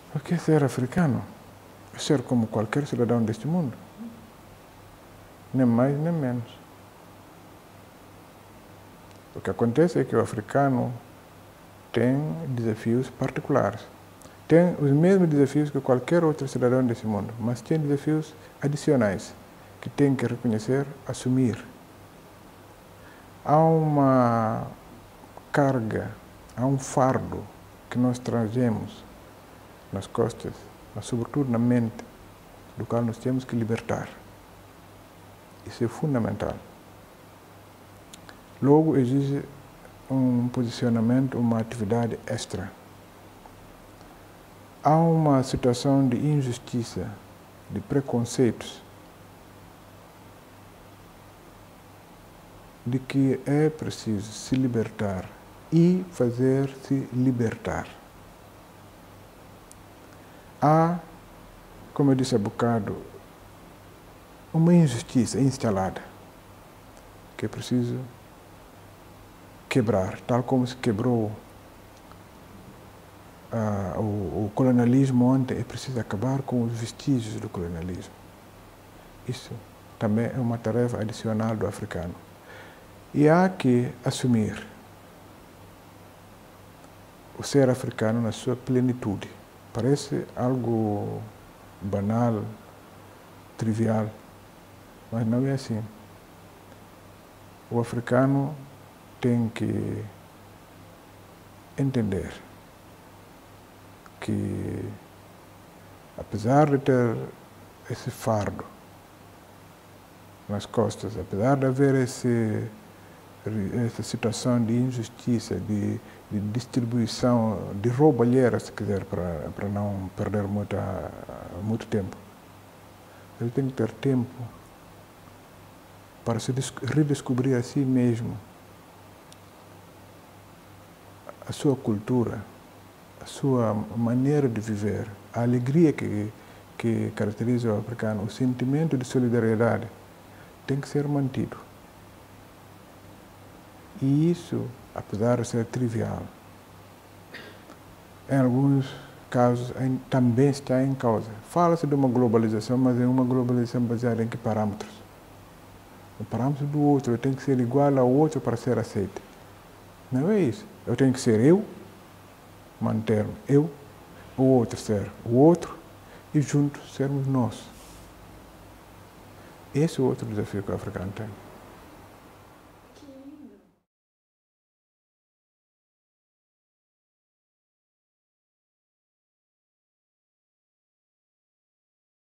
O que é ser africano? É ser como qualquer cidadão deste mundo. Nem mais, nem menos. O que acontece é que o africano tem desafios particulares. Tem os mesmos desafios que qualquer outro cidadão desse mundo, mas tem desafios adicionais que tem que reconhecer, assumir. Há uma carga, há um fardo que nós trazemos nas costas, mas sobretudo na mente, do qual nós temos que libertar. Isso é fundamental. Logo, exige um posicionamento, uma atividade extra. Há uma situação de injustiça, de preconceitos, de que é preciso se libertar e fazer-se libertar. Há, como eu disse há bocado, uma injustiça instalada que é preciso quebrar, tal como se quebrou o colonialismo ontem. É preciso acabar com os vestígios do colonialismo. Isso também é uma tarefa adicional do africano. E há que assumir o ser africano na sua plenitude. Parece algo banal, trivial, mas não é assim. O africano tem que entender que, apesar de ter esse fardo nas costas, apesar de haver essa situação de injustiça, de distribuição, de roubalheira, se quiser, para não perder muito tempo, ele tem que ter tempo para se redescobrir a si mesmo, a sua cultura, a sua maneira de viver, a alegria que caracteriza o africano, o sentimento de solidariedade tem que ser mantido. E isso, apesar de ser trivial, em alguns casos também está em causa. Fala-se de uma globalização, mas é uma globalização baseada em que parâmetros? O parâmetro do outro, eu tenho que ser igual ao outro para ser aceito. Não é isso. Eu tenho que ser eu, manter-me eu, o outro ser o outro e juntos sermos nós. Esse é o outro desafio que o africano tem.